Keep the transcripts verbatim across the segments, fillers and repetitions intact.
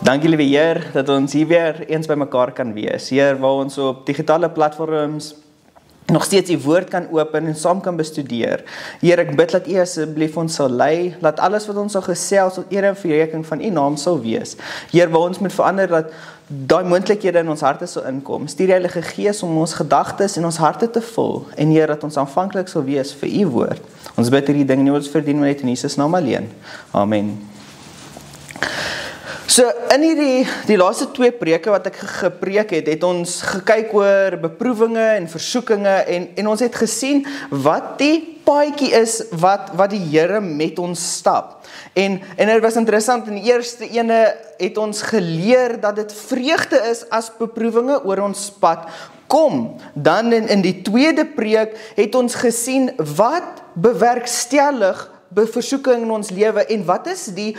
Dankie liewe Heer, dat ons hier weer eens by mekaar kan wees. Heer, waar ons op digitale platforms nog steeds die woord kan open en saam kan bestudeer. Heer, ek bid dat U asseblief ons sal lei, dat alles wat ons sal gesels tot eer en verheerliking van U naam sal wees. Heer, waar ons moet verander dat daai moontlikhede in ons harte sal inkom. Stuur die Heilige Gees om ons gedagtes en ons harte te vul. En Heer, dat ons aanvanklik sal wees vir U woord. Ons bid hierdie ding nie ons verdien, maar net in Jesus naam alleen. Amen. So in hierdie die laaste twee preke wat ek gepreek het, het ons gekyk oor beproewinge en versoekinge en en ons het gesien wat die paadjie is wat wat die Here met ons stap. En en dit was interessant, in die eerste ene het ons geleer dat dit vreugde is as beproewinge oor ons pad kom. Dan in in die tweede preek het ons gesien wat bewerkstellig versoeking in ons lewe en wat is die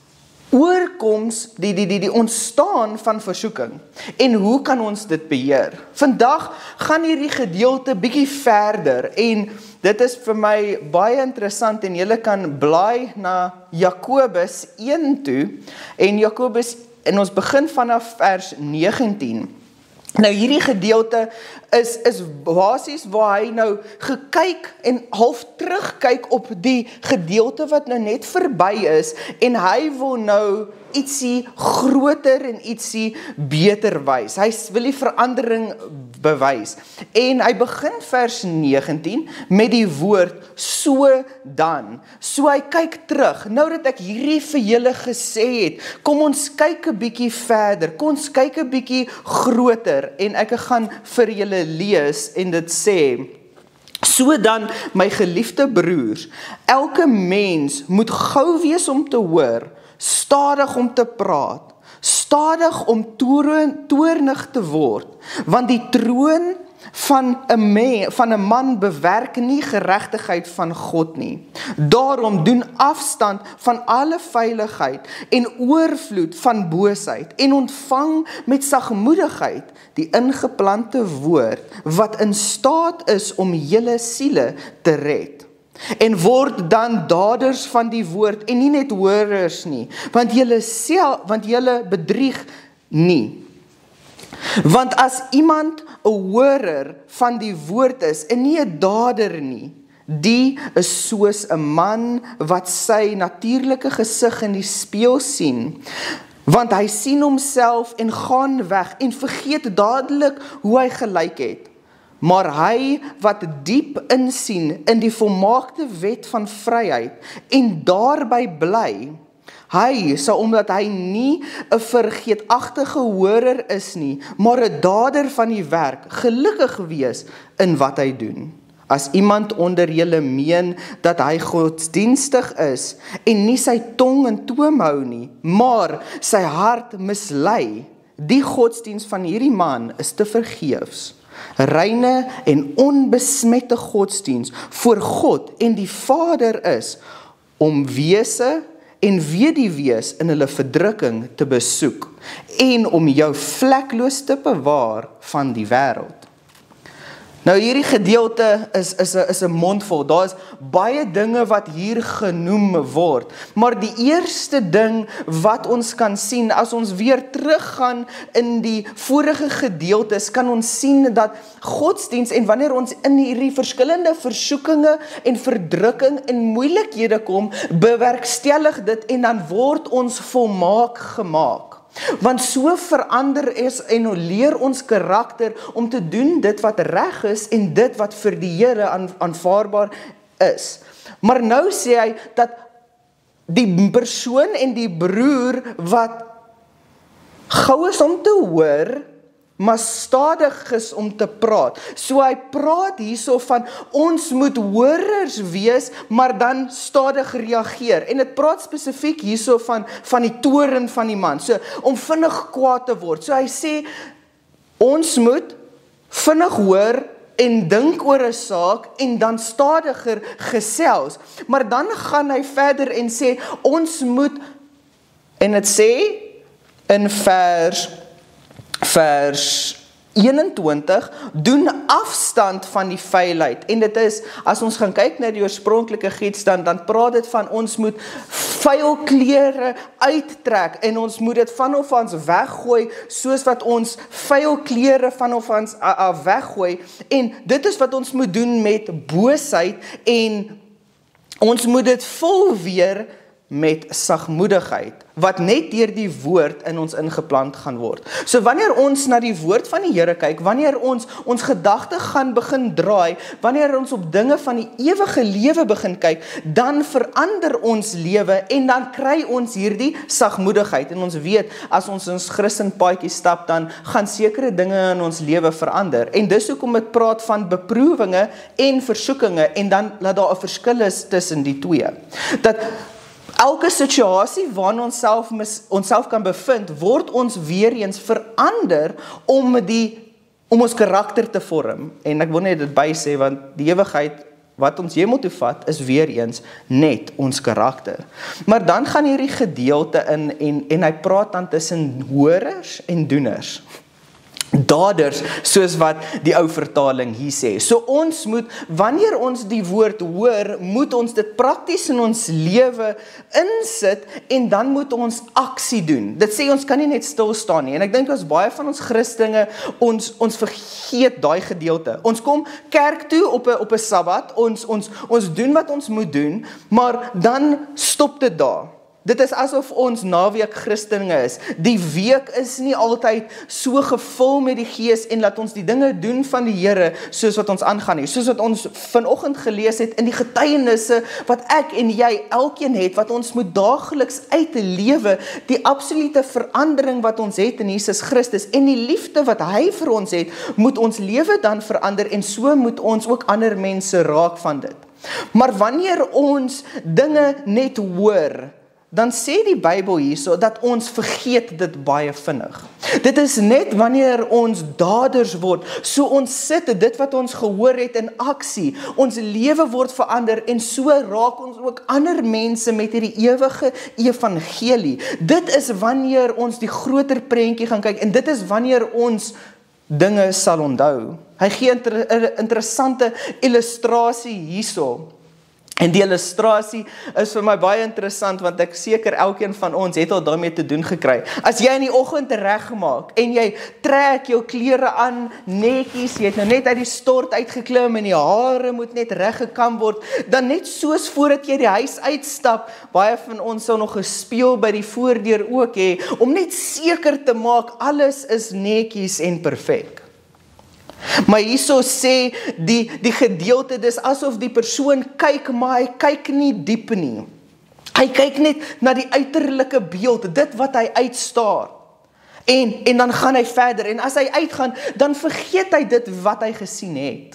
oorkoms, die, die, die, die ontstaan van versoeking. En hoe kan ons dit beheer? Vandag gaan hierdie gedeelte bietjie verder en dit is vir my baie interessant en julle kan blaai na Jakobus een toe en Jakobus, en ons begin vanaf vers negentien. Nou hierdie gedeelte is, is basies waar hy nou gekyk en half terugkyk op die gedeelte wat nou net verby is en hy wil nou ietsie groter en ietsie beter wys. Hy wil die verandering bewys. En hy begin vers negentien met die woord so dan. So hy kyk terug. Nou dat ek hierdie vir julle gesê het, kom ons kyk 'n bietjie verder. Kom ons kyk 'n bietjie groter en ek gaan vir julle lees en dit sê: So dan, my geliefde broers, elke mens moet gou wees om te hoor, stadig om te praat, stadig om toornig te word, want die troon van 'n man, van 'n man bewerk nie geregtigheid van God nie. Daarom doen afstand van alle veiligheid en oorvloed van boosheid en ontvang met sagmoedigheid die ingeplante woord wat in staat is om julle siele te red. En word dan daders van die woord en nie net hoorders nie, want julle self, want julle bedrieg nie. Want as iemand 'n hoorer van die woord is en nie 'n dader nie, die is soos 'n man wat sy natuurlike gesig in die spieël sien, want hy sien homself en gaan weg en vergeet dadelik hoe hy gelyk het. Maar hy wat diep insien in die volmaakte wet van vryheid en daarby bly, hy sal, omdat hy nie 'n vergeetagtige hoorer is nie, maar 'n dader van die werk, gelukkig wees in wat hy doen. As iemand onder julle meen dat hy godsdienstig is en nie sy tong in toom hou nie, maar sy hart mislei, die godsdienst van hierdie man is te vergeefs. Reine en onbesmette godsdienst voor God en die Vader is om wese en weduwees in hulle verdrukking te besoek en om jou vlekloos te bewaar van die wêreld. Nou hierdie gedeelte is is 'n is 'n mondvol. Daar is baie dinge wat hier genoem word. Maar die eerste ding wat ons kan sien as ons weer teruggaan in die vorige gedeeltes, kan ons sien dat godsdiens en wanneer ons in hierdie verskillende versoekinge en verdrukking en moeilikhede kom, bewerkstellig dit en dan word ons volmaak gemaak. Want so verander is en leer ons karakter om te doen dit wat reg is en dit wat vir die Here aan, aanvaarbaar is. Maar nou sê hy dat die persoon en die broer wat gou is om te hoor, maar stadig is om te praat. So hy praat hierso van ons moet hoorers wees, maar dan stadig reageer. En dit praat spesifiek hierso van van die toorn van die man. So om vinnig kwaad te word. So hy sê ons moet vinnig hoor en dink oor 'n saak en dan stadiger gesels. Maar dan gaan hy verder en sê ons moet, en dit sê in vers vers eenentwintig, doen afstand van die vuilheid. En dit is, as ons gaan kyk na die oorspronklike gids, dan, dan praat dit van ons moet vuil klere uittrek en ons moet dit van of ons weggooi, soos wat ons vuil klere van of ons uh, uh, weggooi. En dit is wat ons moet doen met boosheid en ons moet dit vol weer met sagmoedigheid, wat net deur die woord in ons ingeplant gaan word. So wanneer ons na die woord van die Here kyk, wanneer ons ons gedagte gaan begin draai, wanneer ons op dinge van die ewige lewe begin kyk, dan verander ons lewe en dan kry ons hierdie sagmoedigheid. En ons weet, as ons ons Christenpaadjie stap, dan gaan sekere dinge in ons lewe verander. En dis hoekom ek praat van beproewinge en versoekinge, en dan laat daar 'n verskil is tussen die twee. Dat elke situasie waarin ons self, ons self kan bevind, word ons weer eens verander om, die, om ons karakter te vorm. En ek wil net dit by sê, want die ewigheid wat ons hemel toe vat, is weer eens net ons karakter. Maar dan gaan hierdie gedeelte in, en, en hy praat dan tussen hoorers en doeners. Daders, soos wat die ou vertaling hier sê. So ons moet, wanneer ons die woord hoor, moet ons dit prakties in ons lewe insit, en dan moet ons aksie doen. Dit sê ons kan nie net stil staan nie, en ek dink as baie van ons Christene, ons, ons vergeet daai gedeelte. Ons kom kerk toe op 'n op 'n Sabbat, ons, ons, ons doen wat ons moet doen, maar dan stop dit daar. Dit is asof ons naweek Christene is. Die week is nie altyd so gevul met die Gees en laat ons die dinge doen van die Here soos wat ons aangaan nie. Soos wat ons vanoggend gelees het in die getuienisse wat ek en jy elkeen het, wat ons moet daagliks uitlewe, die absolute verandering wat ons het in Jesus Christus en die liefde wat hy vir ons het, moet ons lewe dan verander en so moet ons ook ander mense raak van dit. Maar wanneer ons dinge net hoor, dan sê die Bybel hierso dat ons vergeet dit baie vinnig. Dit is net wanneer ons daders word, so ons sit dit wat ons gehoor het in aksie, ons lewe word verander en so raak ons ook ander mense met hierdie ewige evangelie. Dit is wanneer ons die groter prentjie gaan kyk en dit is wanneer ons dinge sal onthou. Hy gee 'n interessante illustrasie hierso. En die illustrasie is vir my baie interessant, want ek seker elkeen van ons het al daarmee te doen gekry. As jy in die oggend regmaak, en jy trek jou klere aan, netjies, jy het nou net uit die stort uitgeklim, en die hare moet net reggekam word, dan net soos voordat jy die huis uitstap, baie van ons sal nog 'n spieël by die voordeur ook hê, om net seker te maak, alles is netjies en perfek. Maar hierso sê die, die gedeelte, dis asof die persoon kyk, maar hy kyk nie diep nie. Hy kyk net na die uiterlike beeld, dit wat hy uitstaar. En, en dan gaan hy verder, en as hy uitgaan, dan vergeet hy dit wat hy gesien het.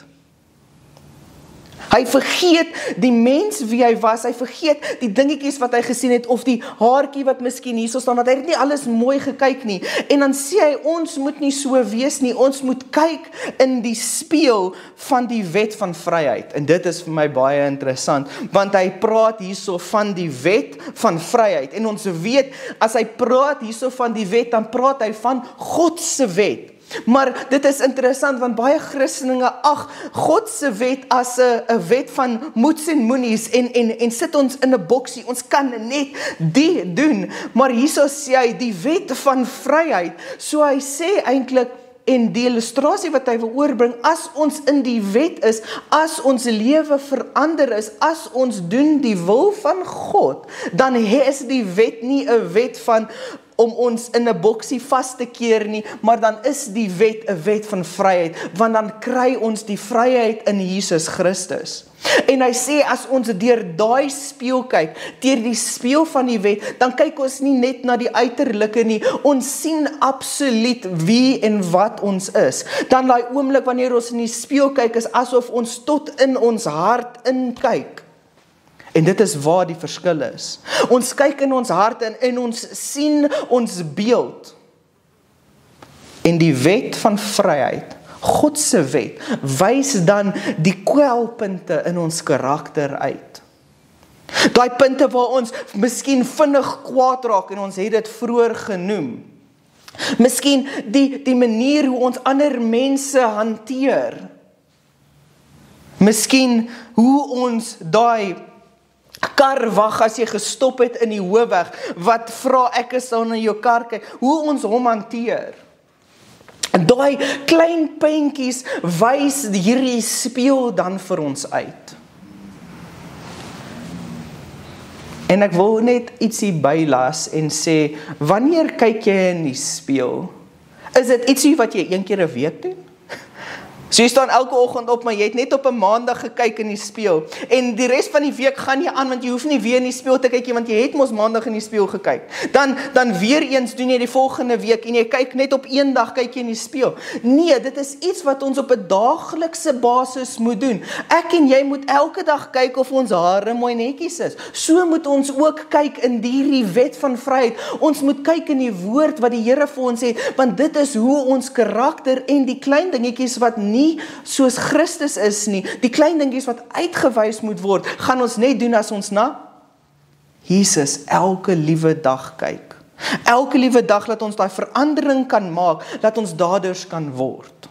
Hy vergeet die mens wie hy was, hy vergeet die dingetjies wat hy gesien het, of die haartjie wat miskien hierso staan, want hy het nie alles mooi gekyk nie. En dan sê hy, ons moet nie so wees nie, ons moet kyk in die spieël van die wet van vryheid. En dit is vir my baie interessant, want hy praat hierso van die wet van vryheid. En ons weet, as hy praat hierso van die wet, dan praat hy van God se wet. Maar dit is interessant, want baie Christene ag God se wet as 'n wet van moets en moenies en, en, en sit ons in 'n boksie, ons kan net die doen. Maar hierso sê hy die wet van vryheid. So hy sê eintlik, en die illustrasie wat hy wil oorbring, as ons in die wet is, as ons lewe verander is, as ons doen die wil van God, dan is die wet nie 'n wet van om ons in 'n boksie vas te keer nie, maar dan is die wet 'n wet van vryheid, want dan kry ons die vryheid in Jesus Christus. En hy sê, as ons deur daai spieël kyk, deur die spieël van die wet, dan kyk ons nie net na die uiterlike nie, ons sien absoluut wie en wat ons is. Dan daai oomblik wanneer ons in die spieël kyk, is asof ons tot in ons hart inkyk. En dit is waar die verskil is. Ons kyk in ons hart in en ons sien ons beeld. En die wet van vryheid, God se wet, wys dan die kwelpunte in ons karakter uit. Daai punte waar ons miskien vinnig kwaad raak, en ons het dit vroeër genoem. Miskien die, die manier hoe ons ander mense hanteer. Miskien hoe ons daai kar wag as jy gestop het in die hoofweg, wat vra ek is dan na jou kar kyk, hoe ons hom hanteer. Daai klein puntjies wys hierdie spieël dan vir ons uit. En ek wil net ietsie bylas en sê, wanneer kyk jy in die spieël? Is dit ietsie wat jy een keer 'n week doen? So jy staan elke oggend op, maar jy het net op 'n maandag gekyk in die spieël. En die res van die week gaan nie aan, want jy hoef nie weer in die spieël te kyk nie, want jy het mos maandag in die spieël gekyk. Dan, dan weer eens doen jy die volgende week, en jy kyk net op een dag kyk jy in die spieël. Nee, dit is iets wat ons op 'n daaglikse basis moet doen. Ek en jy moet elke dag kyk of ons hare mooi netjies is. So moet ons ook kyk in hierdie wet van vryheid. Ons moet kyk in die woord wat die Here vir ons sê, want dit is hoe ons karakter en die klein dingetjies wat nie soos Christus is nie, die klein dingetjies wat uitgewys moet word, gaan ons net doen as ons na Jesus elke liewe dag kyk. Elke liewe dag laat ons daai verandering kan maak, laat ons daders kan word.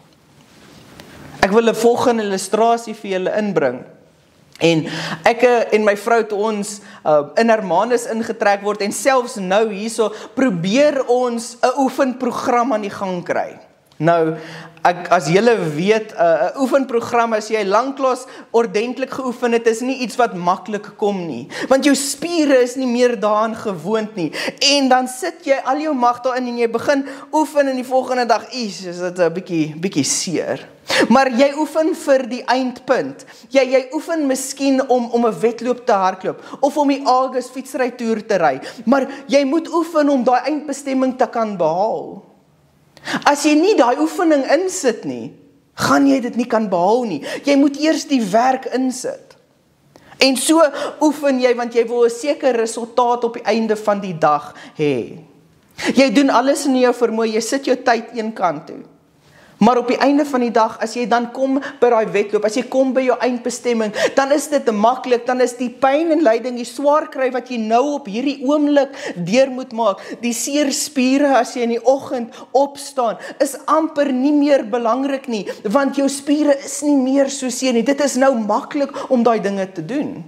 Ek wil 'n volgende illustrasie vir julle inbring. En ek en my vrou toe ons uh, in Hermanus ingetrek word, en selfs nou hierso probeer ons 'n oefenprogram aan die gang kry. Nou, ek, as julle weet, 'n uh, oefenprogram, as jy lanklaas ordentlik geoefen het, is nie iets wat maklik kom nie. Want jou spiere is nie meer daaraan gewoond nie. En dan sit jy al jou mag daarin en jy begin oefen en die volgende dag, is, is dit 'n bietjie, bietjie seer. Maar jy oefen vir die eindpunt. Jy, jy oefen miskien om, om 'n wedloop te hardloop, of om die Argus fietsry toer te ry. Maar jy moet oefen om daai eindbestemming te kan behaal. As jy nie daai oefening insit nie, gaan jy dit nie kan behaal nie. Jy moet eers die werk insit. En so oefen jy, want jy wil 'n sekere resultaat op die einde van die dag hê. Jy doen alles in jou vermoë, jy sit jou tyd een kant toe. Maar op die einde van die dag, as jy dan kom by daai wedloop, as jy kom by jou eindbestemming, dan is dit maklik, dan is die pyn en lyding, die swaar kry wat jy nou op hierdie oomblik deur moet maak, die seer spiere as jy in die oggend opstaan, is amper nie meer belangrik nie, want jou spiere is nie meer so seer nie. Dit is nou maklik om daai dinge te doen.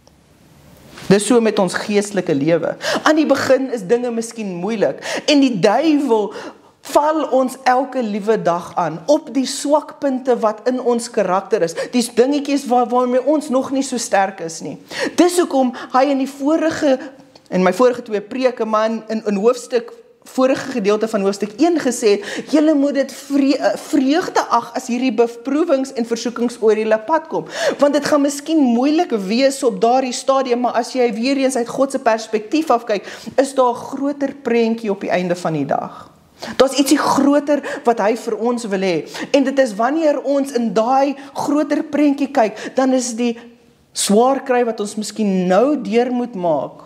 Dis so met ons geestelike lewe. Aan die begin is dinge miskien moeilik, en die duiwel val ons elke liewe dag aan, op die swakpunte wat in ons karakter is, die dingetjies waar, waarmee ons nog nie so sterk is nie. Dis hoekom hy in die vorige, in my vorige twee preke, maar in, in, in hoofstuk, vorige gedeelte van hoofstuk een gesê het, julle moet dit vre, vreugde ag as hierdie beproewings en versoekings oor julle pad kom. Want dit gaan miskien moeilik wees op daardie stadium, maar as jy weer eens uit God se perspektief afkyk, is daar 'n groter prentjie op die einde van die dag. Daar's ietsie groter wat hy vir ons wil hê. En dit is wanneer ons in daai groter prentjie kyk, dan is die swaar kry wat ons miskien nou deur moet maak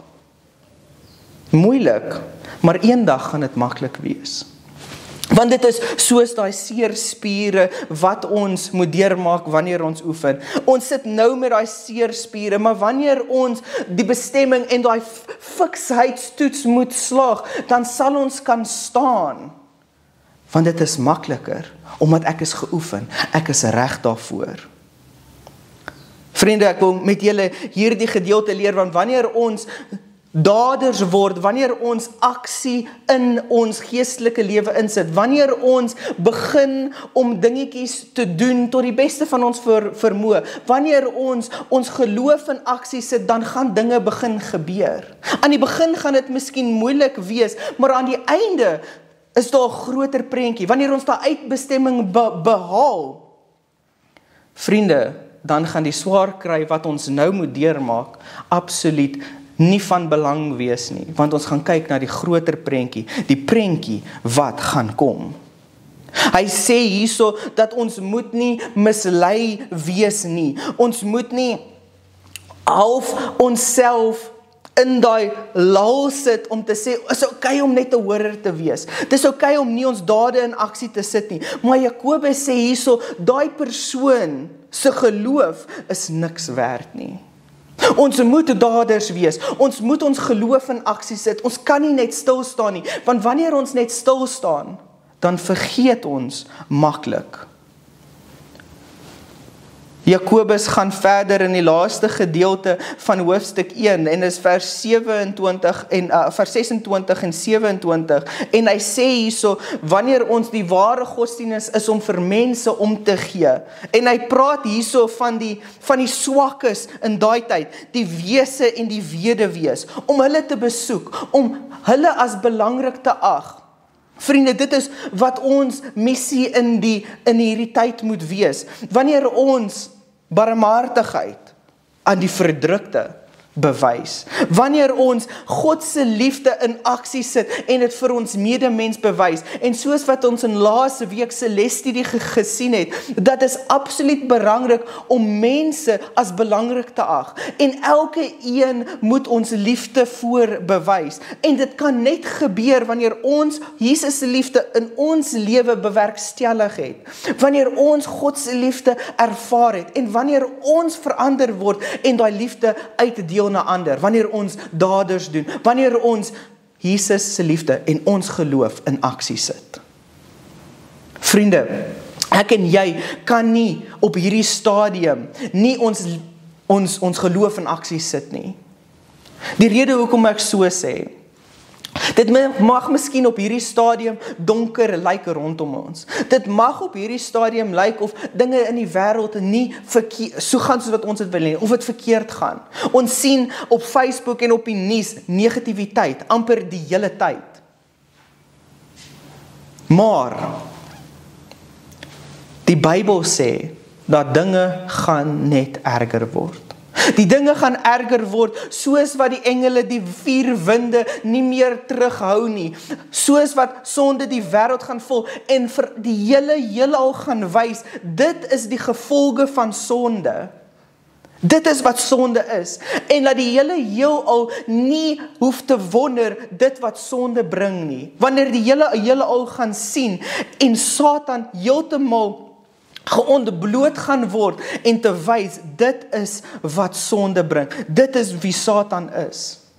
moeilik, maar eendag gaan dit maklik wees. Want dit is soos daai seer spiere wat ons moet deurmaak wanneer ons oefen. Ons sit nou met daai seer spiere, maar wanneer ons die bestemming en daai fiksheidstoets moet slaag, dan sal ons kan staan. Want dit is makliker, omdat ek is geoefen, ek is reg daarvoor. Vriende, ek wil met julle hierdie gedeelte leer, want wanneer ons daders word, wanneer ons aksie in ons geestelike lewe insit, wanneer ons begin om dingetjies te doen tot die beste van ons ver, vermoë, wanneer ons ons geloof in aksie sit, dan gaan dinge begin gebeur. Aan die begin gaan dit miskien moeilik wees, maar aan die einde is daar 'n groter prentjie. Wanneer ons daai uitbestemming be, behaal, vriende, dan gaan die swaar kry wat ons nou moet deurmaak, absoluut nie van belang wees nie, want ons gaan kyk na die groter prentjie, die prentjie wat gaan kom. Hy sê hierso dat ons moet nie mislei wees nie. Ons moet nie half onsself in daai lal sit om te sê, is okay om net 'n horer te wees. Dis okay om nie ons dade in aksie te sit nie. Maar Jakobus sê hierso, daai persoon se geloof is niks werd nie. Ons moet daders wees. Ons moet ons geloof in aksie sit. Ons kan nie net stil staan nie, want wanneer ons net stil staan, dan vergeet ons maklik. Jakobus gaan verder in die laaste gedeelte van hoofstuk een en is vers sewe-en-twintig en uh, vers ses-en-twintig en sewe-en-twintig en hy sê hierso, wanneer ons die ware godsdienst is om vir mense om te gee, en hy praat hierso van die van die swakkes in daai tyd, die wese en die weduwees, om hulle te besoek, om hulle as belangrik te ag. Vriende, dit is wat ons missie in die in hierdie tyd moet wees. Wanneer ons barmhartigheid aan die verdrukte bewys. Wanneer ons God se liefde in aksie sit en dit vir ons medemens bewys. En soos wat ons in laaste week se lesstudie gesien het, dat is absoluut belangrik om mense as belangrik te ag. En elke een moet ons liefde voor bewys. En dit kan net gebeur wanneer ons Jesus se liefde in ons lewe bewerkstellig het. Wanneer ons God se liefde ervaar het en wanneer ons verander word en daai liefde uitdeel na ander, wanneer ons daders doen, wanneer ons Jesus se liefde en ons geloof in aksie sit. Vriende, ek en jy kan nie op hierdie stadium nie ons, ons, ons geloof in aksie sit nie. Die rede hoekom ek so sê, dit mag miskien op hierdie stadium donker lyk rondom ons. Dit mag op hierdie stadium lyk of dinge in die wêreld nie verkeer, so gaan soos wat ons dit wil hê, of dit verkeerd gaan. Ons sien op Facebook en op die nuus negativiteit, amper die hele tyd. Maar die Bybel sê dat dinge gaan net erger word. Die dinge gaan erger word, soos wat die engele die vier winde nie meer terughou nie, soos wat sonde die wêreld gaan vol, en vir die hele heelal gaan wys, dit is die gevolge van sonde. Dit is wat sonde is, en dat die hele heelal nie hoef te wonder dit wat sonde bring nie. Wanneer die hele heelal gaan sien, en Satan heeltemal geontbloot gaan word en te wys, dit is wat sonde bring. Dit is wie Satan is.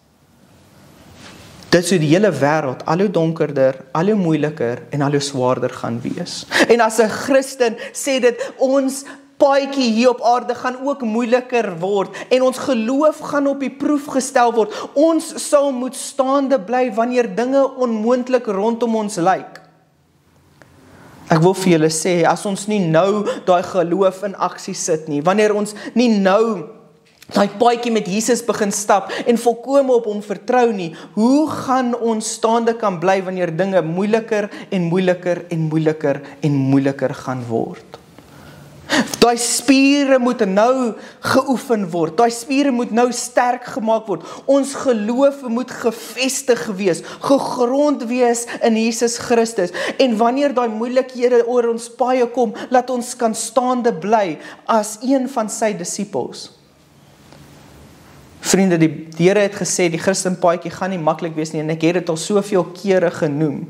Dit sou die hele wêreld al hoe donkerder, al hoe moeiliker en al hoe swaarder gaan wees. En as 'n Christen sê dit, ons paadjie hier op aarde gaan ook moeiliker word en ons geloof gaan op die proef gestel word. Ons sal moet staande bly wanneer dinge onmoontlik rondom ons lyk. Ek wil vir julle sê, as ons nie nou daai geloof in aksie sit nie, wanneer ons nie nou daai paadjie met Jesus begin stap en volkome op hom vertrou nie, hoe gaan ons staande kan bly wanneer dinge moeiliker en moeiliker en moeiliker en moeiliker gaan word? Daai spiere moet nou geoefen word. Daai spiere moet nou sterk gemaak word. Ons geloof moet gefestig wees, gegrond wees in Jesus Christus. En wanneer daai moeilikhede oor ons paaie kom, laat ons kan staande bly as een van sy disippels. Vriende, die, die Here het gesê, die Christenpaadjie gaan nie maklik wees nie, en ek het dit al soveel kere genoem.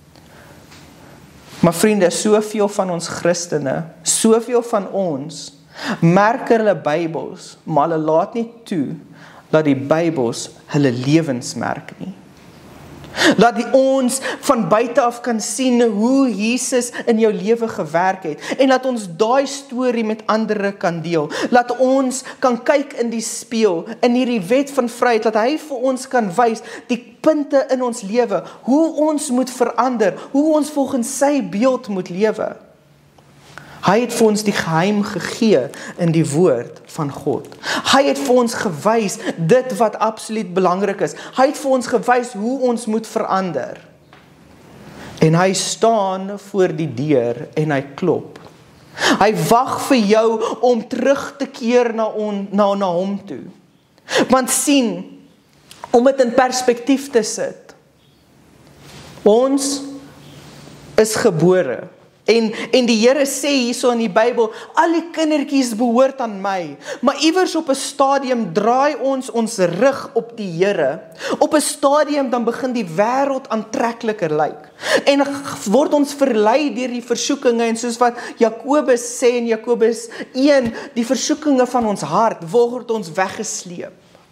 Maar vriende, soveel van ons Christene, soveel van ons, merk hulle Bybels, maar hulle laat nie toe, dat die Bybels hulle lewens merk nie. Laat die ons van buite af kan sien hoe Jesus in jou lewe gewerk het, en laat ons daai storie met ander kan deel. Laat ons kan kyk in die spieël, in hierdie wet van vryheid, dat hy vir ons kan wys, die punte in ons lewe, hoe ons moet verander, hoe ons volgens sy beeld moet lewe. Hy het vir ons die geheim gegee in die woord van God. Hy het vir ons gewys dit wat absoluut belangrik is. Hy het vir ons gewys hoe ons moet verander. En hy staan voor die deur en hy klop. Hy wag vir jou om terug te keer na, on, na, na hom toe. Want sien, om dit in perspektief te sit, ons is gebore En, en die Here sê hierso in die Bybel, al die kindertjies behoort aan my. Maar iewers op 'n stadium draai ons ons rug op die Here. Op 'n stadium dan begin die wêreld aantrekliker lyk. En word ons verlei deur die versoekinge, en soos wat Jakobus sê in Jakobus een, die versoekinge van ons hart word ons weggesleep.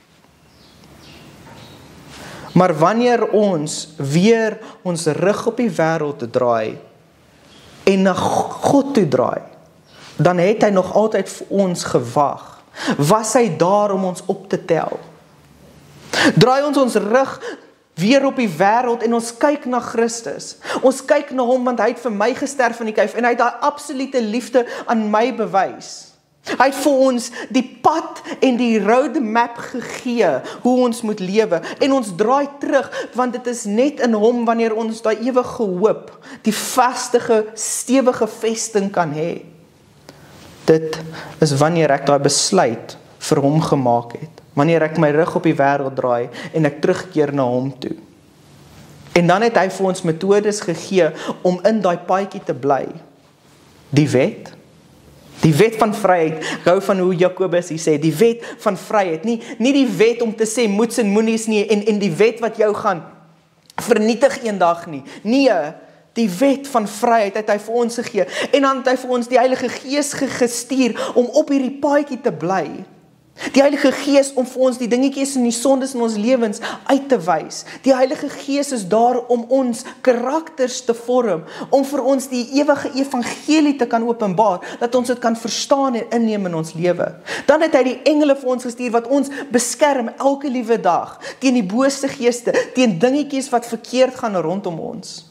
Maar wanneer ons weer ons rug op die wêreld draai, en na God toe draai, dan het hy nog altyd vir ons gewag. Was hy daar om ons op te tel? Draai ons ons rug weer op die wêreld en ons kyk na Christus. Ons kyk na hom want hy het vir my gesterf in die kuif en hy het daai absolute liefde aan my bewys. Hy het vir ons die pad en die roadmap gegee hoe ons moet lewe, en ons draai terug want dit is net in hom wanneer ons daai ewige hoop, die vastige, stewige vesting kan hê. Dit is wanneer ek daai besluit vir hom gemaak het, wanneer ek my rug op die wêreld draai en ek terugkeer na hom toe. En dan het hy vir ons metodes gegee om in daai paadjie te bly. Die wet, Die wet van vryheid, ek hou van hoe Jakobus hier sê, die wet van vryheid, nie, nie die wet om te sê moets en moenies nie, en, en die wet wat jou gaan vernietig eendag nie. Nee, die wet van vryheid het hy vir ons gegee, en dan het hy vir ons die Heilige Gees gestuur om op hierdie paadjie te bly. Die Heilige Gees om vir ons die dingetjies en die sondes in ons lewens uit te wys. Die Heilige Gees is daar om ons karakters te vorm, om vir ons die ewige evangelie te kan openbaar, dat ons dit kan verstaan en inneem in ons lewe. Dan het hy die engele vir ons gestuur wat ons beskerm elke liewe dag, teen die bose geeste, teen dingetjies wat verkeerd gaan rondom ons.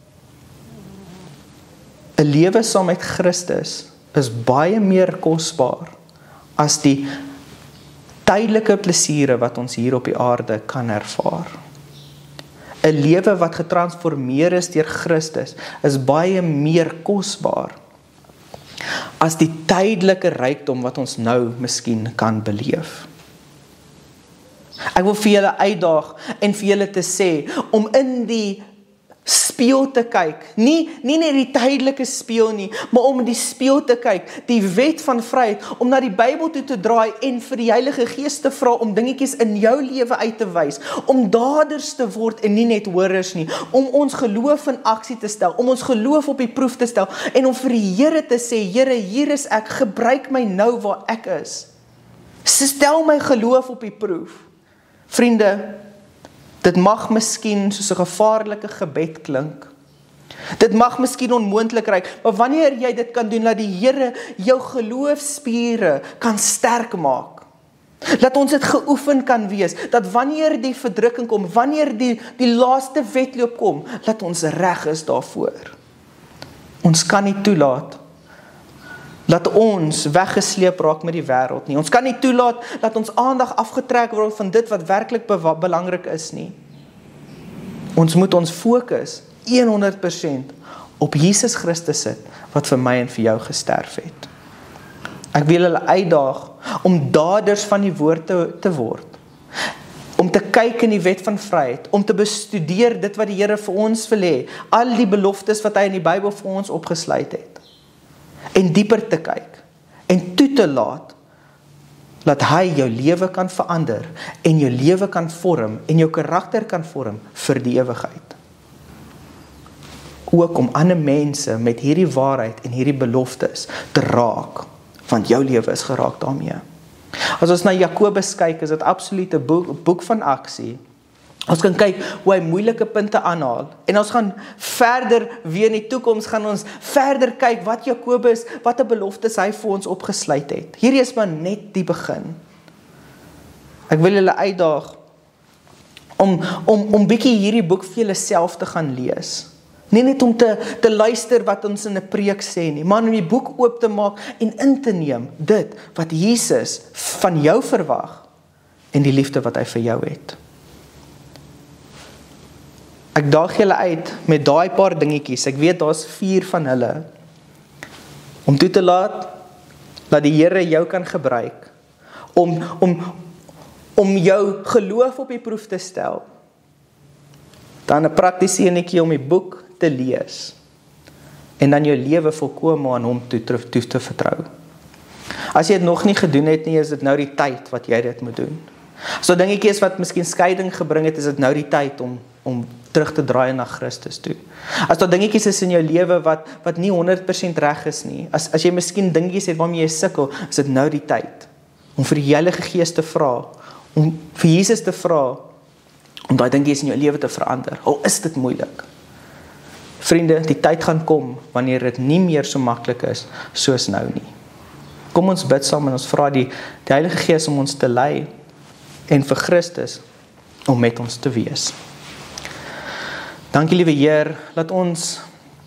'n Lewe saam met Christus is baie meer kosbaar as die tydelike plesiere wat ons hier op die aarde kan ervaar. 'n Lewe wat getransformeer is deur Christus is baie meer kosbaar as die tydelike rykdom wat ons nou miskien kan beleef. Ek wil vir julle uitdaag en vir julle te sê om in die spieël te kyk, nie, nie net die tydelike spieël nie, maar om in die spieël te kyk, die wet van vryheid, om na die Bybel toe te draai en vir die Heilige Gees te vra om dingetjies in jou lewe uit te wys, om daders te word en nie net hoorders nie, om ons geloof in aksie te stel, om ons geloof op die proef te stel, en om vir die Here te sê, Here, hier is ek, gebruik my nou waar ek is. Stel my geloof op die proef. Vriende, dit mag miskien soos 'n gevaarlike gebed klink. Dit mag miskien onmoontlik ryk, maar wanneer jy dit kan doen, laat die Here jou geloofspiere kan sterk maak. Laat ons dit geoefen kan wees, dat wanneer die verdrukking kom, wanneer die, die laaste wedloop kom, laat ons reg is daarvoor. Ons kan nie toelaat dat ons weggesleep raak met die wêreld nie. Ons kan nie toelaat dat ons aandag afgetrek word van dit wat werklik belangrik is nie. Ons moet ons fokus honderd persent op Jesus Christus sit, wat vir my en vir jou gesterf het. Ek wil hulle uitdaag om daders van die woord te, te word. Om te kyk in die wet van vryheid, om te bestudeer dit wat die Here vir ons wil hê, al die beloftes wat hy in die Bybel vir ons opgesluit het. En dieper te kyk, en toe te laat, dat hy jou lewe kan verander, en jou lewe kan vorm, en jou karakter kan vorm, vir die ewigheid. Ook om ander mense met hierdie waarheid, en hierdie beloftes, te raak, want jou lewe is geraak daarmee. As ons na Jakobus kyk, is dit absoluut 'n boek, boek van aksie. Ons kan kyk hoe hy moeilike punte aanhaal, en ons gaan verder, weer in die toekoms, gaan ons verder kyk wat Jakobus, wat 'n beloftes hy vir ons opgesluit het. Hierdie is maar net die begin. Ek wil julle uitdaag, om, om, om bietjie hierdie boek vir julle self te gaan lees. Nie net om te, te luister wat ons in 'n preek sê nie, maar om die boek oop te maak, en in te neem, dit wat Jesus van jou verwag, en die liefde wat hy vir jou het. Ek daag julle uit met daai paar dingetjies, ek weet daar's vier van hulle, om toe te laat, dat die Here jou kan gebruik, om, om, om jou geloof op die proef te stel, dan 'n praktiese enetjie om die boek te lees, en dan jou lewe volkome aan hom toe, toe, toe te vertrou. As jy dit nog nie gedoen het nie, is dit nou die tyd wat jy dit moet doen. So dingetjies wat miskien skeiding gebring het, is dit nou die tyd om om terug te draai na Christus toe. As daar dingetjies is in jou lewe wat wat nie honderd persent reg is nie, as as jy miskien dingetjies het waarmee jy sukkel, is dit nou die tyd om vir die Heilige Gees te vra, om vir Jesus te vra om daai dingetjies in jou lewe te verander. Al is dit moeilik. Vriende, die tyd gaan kom wanneer dit nie meer so maklik is soos nou nie. Kom ons bid saam en ons vra die, die Heilige Gees om ons te lei en vir Christus om met ons te wees. Dankie liewe Heer, laat ons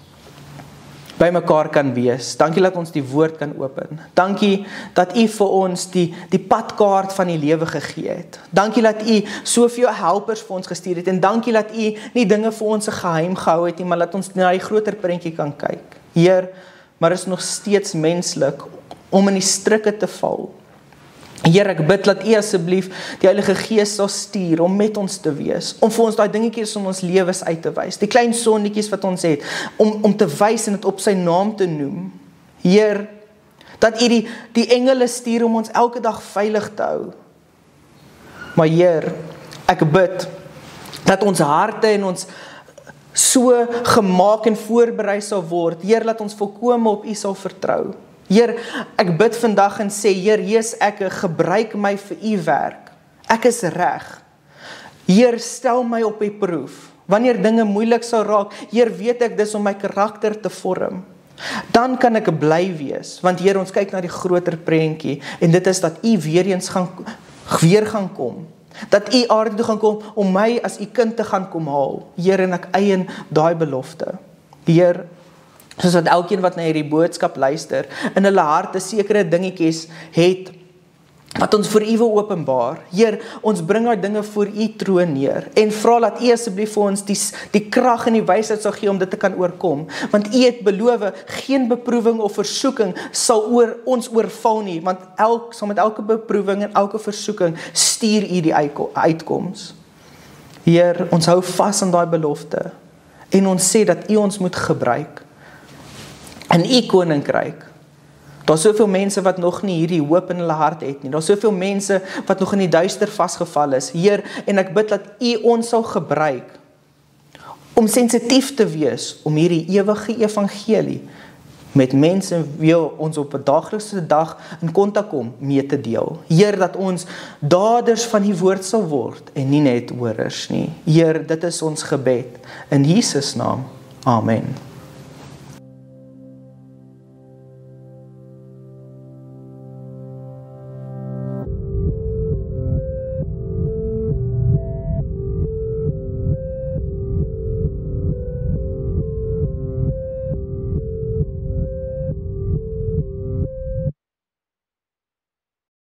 by mekaar kan wees. Dankie dat ons die woord kan open. Dankie dat U vir ons die, die padkaart van die lewe gegee het. Dankie dat U soveel helpers vir ons gestuur het en dankie dat U nie dinge vir ons 'n geheim gehou het nie, maar dat ons na die groter prentjie kan kyk. Heer, maar is nog steeds menslik om in die strikke te val. Heer, ek bid dat U asseblief die Heilige Gees sal stuur om met ons te wees, om vir ons daai dingetjies om ons lewens uit te wys, die klein sonnetjies wat ons het, om, om te wys en dit op sy naam te noem. Heer, dat U die, die engele stuur om ons elke dag veilig te hou. Maar Heer, ek bid dat ons harte en ons so gemaak en voorberei sal word. Heer, laat ons volkome op U sal vertrou. Heer, ek bid vandag en sê, Heer, Jesus, ek gebruik my vir U werk. Ek is reg. Heer, stel my op die proef. Wanneer dinge moeilik sal raak, Heer, weet ek dis om my karakter te vorm. Dan kan ek bly wees, want Heer, ons kyk na die groter prentjie, en dit is dat U weer eens gaan, weer gaan kom. Dat U aarde toe gaan kom, om my as U kind te gaan kom haal. Heer, en ek eien daai belofte. Heer, soos wat elkeen wat na hierdie boodskap luister, in hulle harte sekere dingetjies het, wat ons vir U wil openbaar. Heer, ons bring daai dinge voor U troon neer, en vra dat U asseblief vir ons die, die krag en die wysheid sal gee om dit te kan oorkom, want U het beloof, geen beproewing of versoeking sal oor ons oorval nie, want elk, sal met elke beproewing en elke versoeking stuur U die uitkoms. Heer, ons hou vas aan daai belofte, en ons sê dat U ons moet gebruik, in U koninkryk. Daar is soveel mense wat nog nie hierdie hoop in hulle hart het nie. Daar is soveel mense wat nog in die duister vasgeval is. Heer, en ek bid dat U ons sal gebruik om sensitief te wees om hierdie ewige evangelie met mense wie ons op 'n daaglikse dag in kontak kom mee te deel. Heer, dat ons daders van die woord sal word en nie net hoorders nie. Heer, dit is ons gebed in Jesus naam. Amen.